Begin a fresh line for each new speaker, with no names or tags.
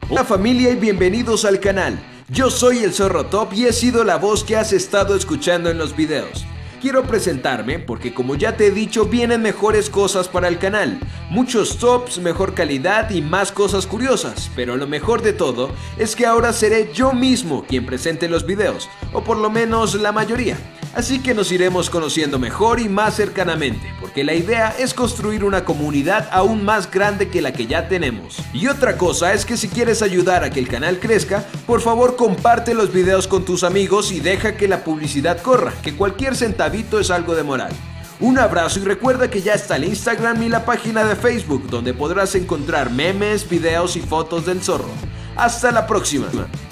Hola familia y bienvenidos al canal. Yo soy el Zorro Top y he sido la voz que has estado escuchando en los videos. Quiero presentarme porque, como ya te he dicho, vienen mejores cosas para el canal. Muchos tops, mejor calidad y más cosas curiosas. Pero lo mejor de todo es que ahora seré yo mismo quien presente los videos, o por lo menos la mayoría. Así que nos iremos conociendo mejor y más cercanamente, porque la idea es construir una comunidad aún más grande que la que ya tenemos. Y otra cosa es que si quieres ayudar a que el canal crezca, por favor comparte los videos con tus amigos y deja que la publicidad corra, que cualquier centavito es algo de moral. Un abrazo y recuerda que ya está el Instagram y la página de Facebook, donde podrás encontrar memes, videos y fotos del zorro. Hasta la próxima.